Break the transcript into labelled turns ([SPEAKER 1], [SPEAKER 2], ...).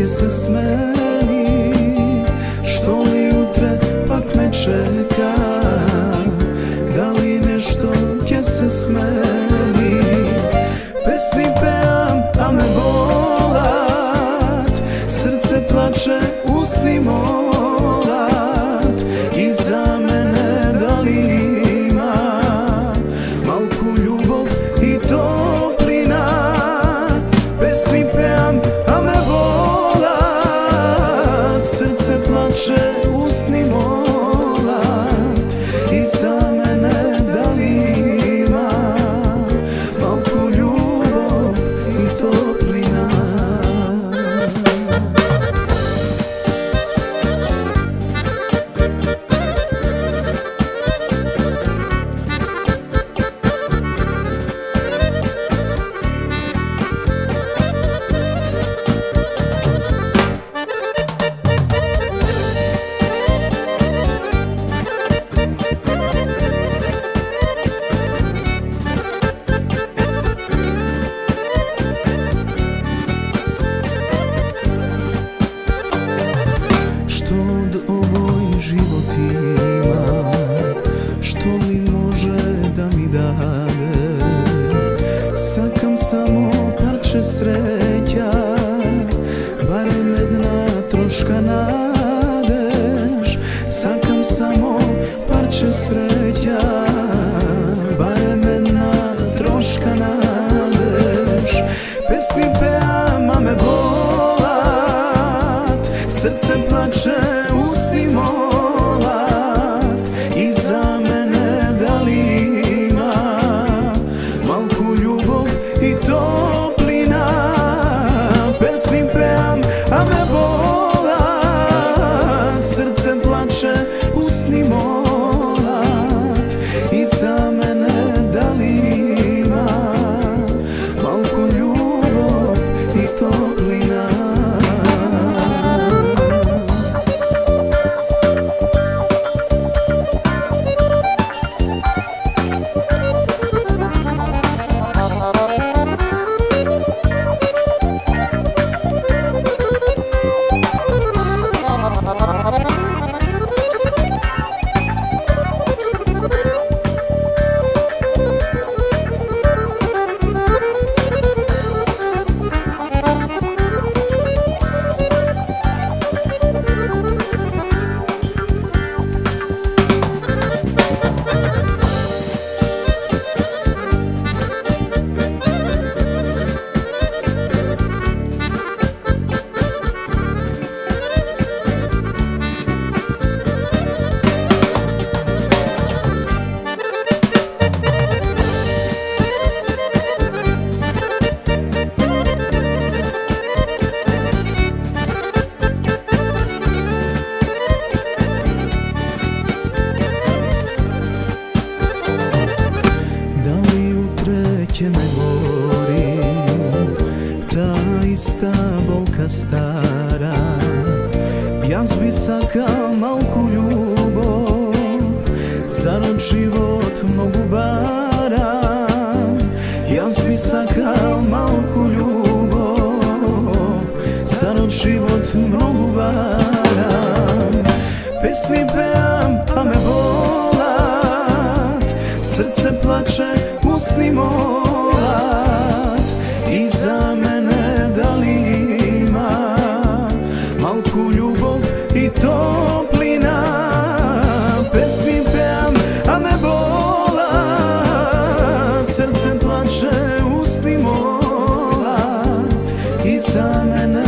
[SPEAKER 1] ke se smeni, što li jutre pak me čeka, da li nešto ke se smeni. Pesmi pevam, a me volat, srce plače, usni molat. Iza mene da li ima malku ljubav i toplina. Pesmi pevam, a me volat, srce plače, usni molat. Iza mene da li ima malku ljubav i toplina. Život ima, što li može da mi dade? Sakam samo parče sreća, barem jedna troška nadeš. Sakam samo parče sreća, barem jedna troška nadeš. Pesmi pevam, a me volat, srce plače, usni molat. Iza mene da li ima malku ljubav i toplina. Pesmi pevam, a me volat, srce plače, usni molat. Iza mene da li ima malku ljubav i toplina. Će me gori ta ista bolka stara. Jaz bi sakal malku ljubav, zarad život mogu baram. Jaz bi sakal malku ljubav, zarad život mogu baram. Pesmi pevam, a me volat, srce plače, usni molat. Iza mene da li ima malku ljubav i toplina. Pesmi pevam, a me volat, srce plače, usni molat. Iza mene